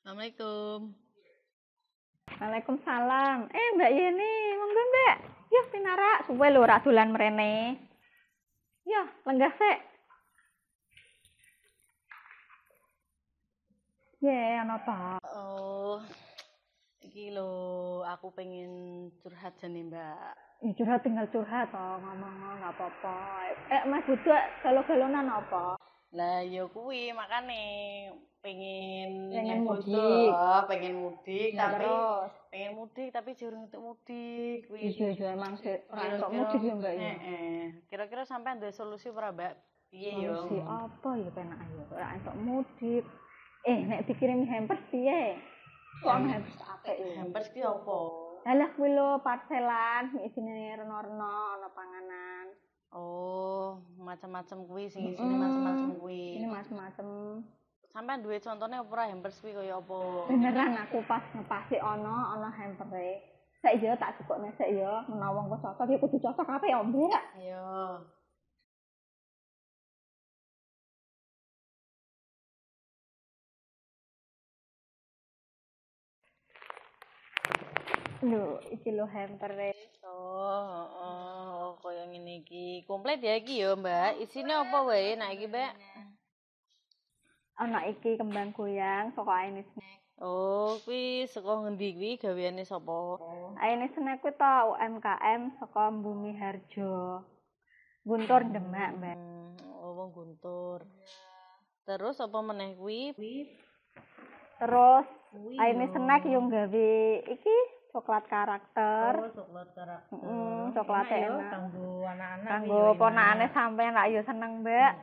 Assalamualaikum. Waalaikumsalam. Mbak Yeni, monggo Mbak. Yuk pinarak suwe lho rak dolan mrene. Yo, lenggah sik. Ana apa? Oh, iki lho, aku pengen curhat jane, Mbak. Curhat tinggal curhat toh, ngomong nggak apa-apa. Mas Buduk galo-galonan apa? Lah ya kuwi makane pengen mudik. Pengen mudik Ya, tapi terus. pengen mudik tapi durung entuk mudik kuwi. Iya emang ora entuk mudik ya Mbak ya. Kira-kira sampean duwe solusi ora, Mbak? Piye yo? Solusi apa ya penak ayo ora entuk mudik. Nek dikirim hampers piye? Kok hampers apik ya? Hampers ki apa? Alah kuwi lho parcelan isine reno-reno ana panganan. Oh, macam-macam kuwi sing isine macam-macam kuwi. Ini macam-macam. Sampean duwe contone apa ora hampers kuwi kaya apa? Beneran aku pas ngepasi ana hampere. Sik yo tak cukukne sik yo, menawa engko cocok ya kudu cocok kabeh ya, Mbak. Iya. Lho, iki lho hampere. Oh, kaya ngene iki. Komplit ya iki ya, Mbak. Isine apa wae nek iki, Mbak? Ana iki kembang goyang saka Aini Snack. Oh, kuwi saka ngendi kuwi gaweane sapa? Aini Snack kuwi ta UMKM saka Bumi Harjo. Guntur Demak, Mbak. Oh, wong Guntur. Terus apa meneh kuwi? Terus Aini Snack yo gawe iki coklat karakter. Oh, coklat karakter. Coklat enak. Kanggo anak-anak. Kanggo ponakane sampean rak yo seneng, Mbak.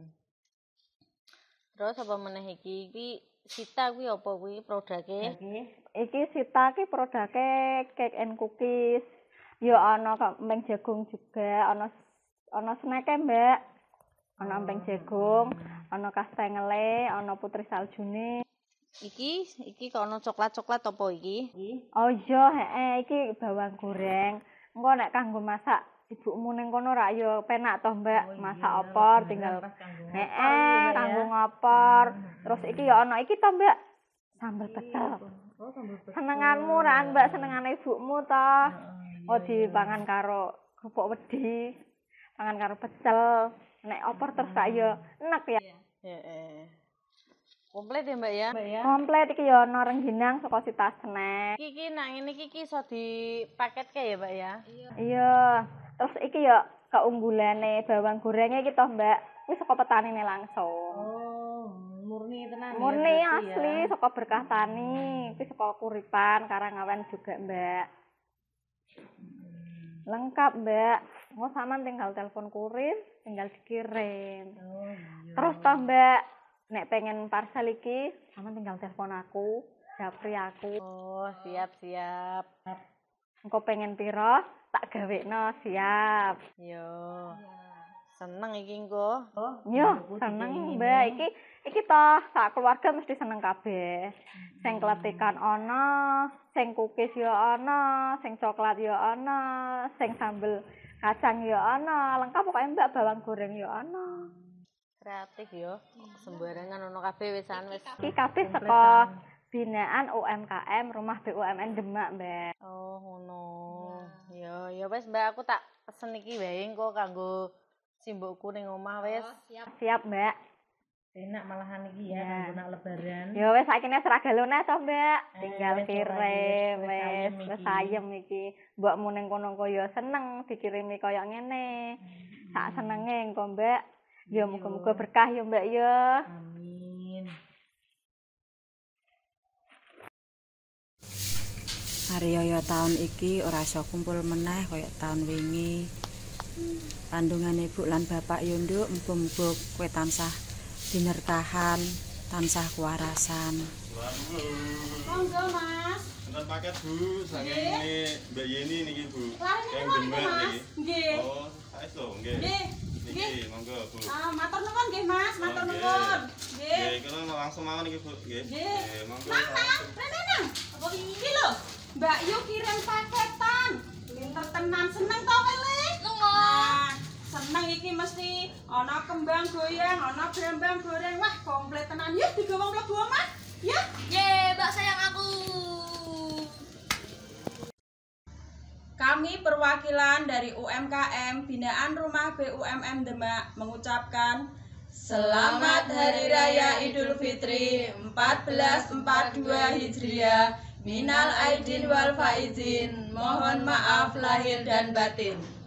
Terus apa meneh iki? Iki Sita kuwi apa kuwi produknya? Iki Sita ki produknya cake and cookies. Yo ana emping jagung juga, ana snack-e, Mbak. Ana emping jagung, ana kastengele, ana putri saljune. Iki kok ana coklat-coklat apa iki? Oh iya, iki bawang goreng. Engko nek kanggo masak ibumu ning kono rak yo penak toh, Mbak. Masak opor tinggal kanggo ngopor. Terus iki yo ana iki toh, Mbak. Sambel pecel. Senenganmu rak, Mbak, senengane ibumu toh. Oh dipangan karo kerupuk wedi. Pangan karo pecel. Nek opor terus rak yo enek ya. Heeh. Komplit ya, Mbak ya? Komplit iki yo ana rengginang saka Sita Snack. Iki nak ngene iki iso dipaketke ya, Mbak ya? Iya. Terus iki yo keunggulane bawang gorengnya iki toh, Mbak. Wis saka petanine langsung. Oh, murni tenan. Murni asli saka berkah tani. Iki saka Kuripan Karangawen juga, Mbak. Lengkap, Mbak. Engko sampean tinggal telepon kurir, tinggal dikirim. Oh, iya. Terus toh, Mbak, nek pengen parcel iki, sampean tinggal telepon aku, japri aku. Oh, siap. Engko pengen piro, tak gawekno, siap. Yo. Seneng iki engko. Yo, seneng, Mbak. Iki toh sak keluarga mesti seneng kabeh. Sing kletikan ana, sing cookies yo ana, sing coklat yo ana, sing sambel kacang yo ana, lengkap pokoke Mbak, bawang goreng yo ana. Kreatif yo. Sembarangan ono kabeh wisan wis. Iki kabeh saka binaan UMKM Rumah BUMN Demak, Mbak. Oh, ngono. Ya wis, Mbak, aku tak pesen iki wae engko kanggo simbokku ning omah wis. Siap, Mbak. Enak malahan iki ya kanggo nak lebaran. Ya wis sakine seragalone to, Mbak. Tinggal wis, kirim wis wis ayem iki. Mbokmu ning kono kok ya seneng dikirimi kaya ngene. Sak senenge engko, Mbak. Ya muga-muga berkah ya, Mbak ya. Amin. Ariyaya taun iki ora iso kumpul meneh kaya taun wingi. Kandungan ibu lan bapak yo nduk, muga-muga kowe tansah dinerkahan, tansah kewarasan. Monggo, Mas. Enten paket, Bu, saking Mbak Yeni niki, Bu. Yang Demak niki. Nggih. Oh, saes lho, nggih. Niki, monggo, Bu. Matur nuwun nggih, Mas. Matur nuwun. Nggih. Nggih, kula langsung mawon niki, Bu. Nggih. Monggo. Rene. Apa iki lho? Mbak Yu kirim paketan. Pinter tenan, seneng to kowe, Le? Nah, seneng iki mesti ana kembang goyang, ana brambang goreng. Wah, komplit tenan. Yuk digawa mlebu omah. Ya. Nggih, dari UMKM Binaan Rumah BUMN Demak mengucapkan Selamat Hari Raya Idul Fitri 1442 Hijriah. Minal aidin wal faizin. Mohon maaf lahir dan batin.